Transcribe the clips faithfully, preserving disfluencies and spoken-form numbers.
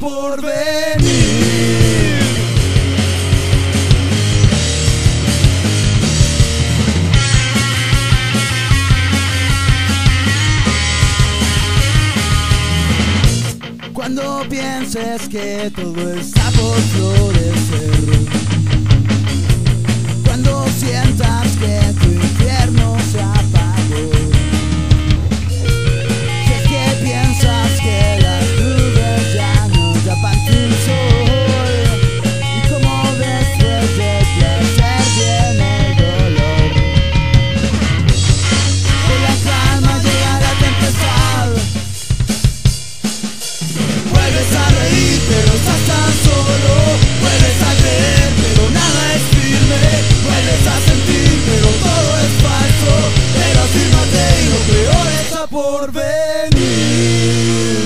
por venir. Cuando pienses que todo está por florecer, cuando sientas que tu infierno se apagó, si es que piensas que las nubes ya no tapan tu sol, y como después del placer viene el dolor, con la calma llega la tempestad. Vuelves a reír, pero estás tan solo. Vuelves a creer, pero nada es firme. Vuelves a sentir, pero todo es falso. Pero afírmate y lo peor está por venir.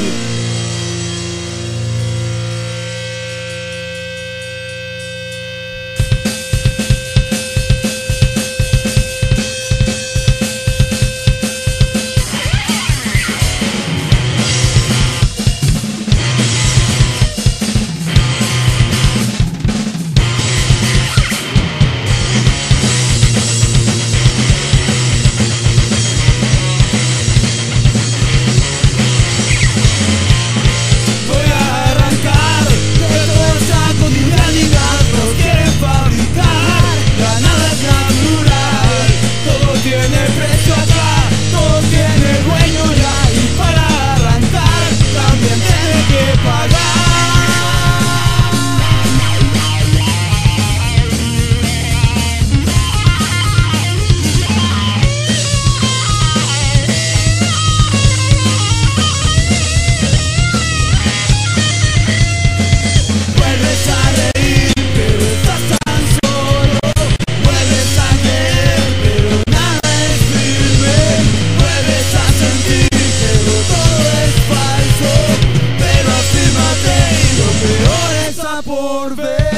Por ver.